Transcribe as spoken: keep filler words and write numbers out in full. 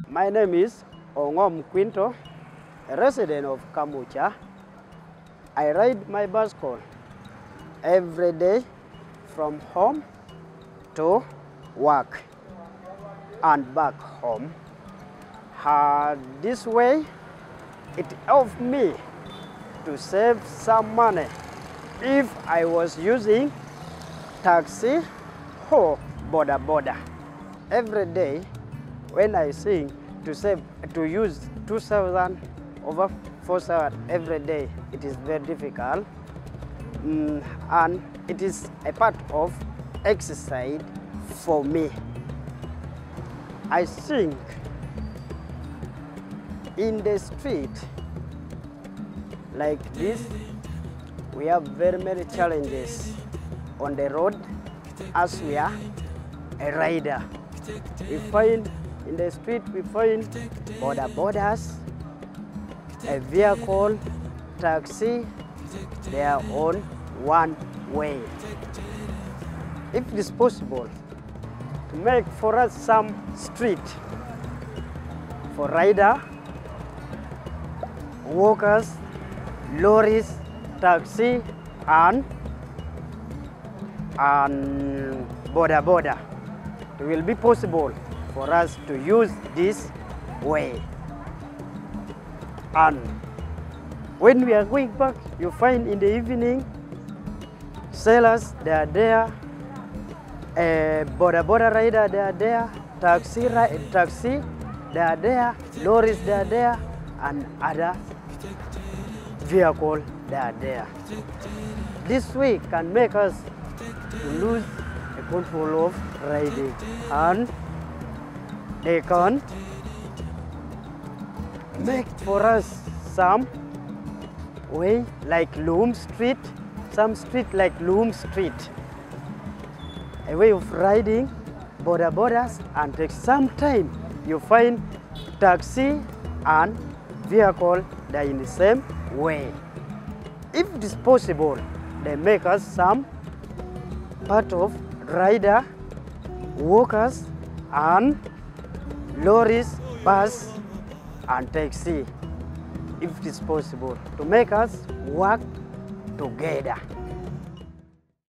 My name is Ongom Quinto, a resident of Kamucha. I ride my bicycle every day from home to work and back home. Uh, this way, it helped me to save some money if I was using taxi or boda boda. Every day, when I sing to save to use two thousand over four thousand every day, it is very difficult, mm, and it is a part of exercise for me. I think in the street like this, we have very many challenges on the road as we are a rider. We find in the street, we find border borders, a vehicle, taxi, they are on one way. If it is possible to make for us some street for rider, walkers, lorries, taxi, and, and border border, it will be possible for us to use this way. And when we are going back, you find in the evening, sellers, they are there, a border border rider, they are there, taxi, taxi, they are there, lorries, they are there, and other vehicle, they are there. This way can make us to lose the control of riding, and they can make for us some way like Loom Street, some street like Loom Street, a way of riding border borders, and take some time you find taxi and vehicle, they are in the same way. If it is possible, they make us some part of rider, walkers, and lorries, bus, and taxi, if it is possible, to make us work together.